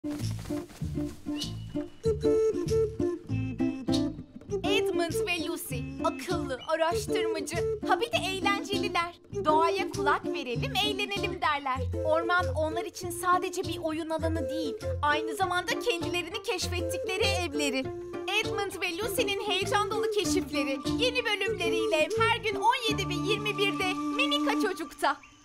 Edmund ve Lucy, akıllı, araştırmacı, ha bir de eğlenceliler. Doğaya kulak verelim, eğlenelim derler. Orman onlar için sadece bir oyun alanı değil, aynı zamanda kendilerini keşfettikleri evleri. Edmund ve Lucy'nin heyecan dolu keşifleri, yeni bölümleriyle her gün 17 ve 21'de Minika Çocuk'ta.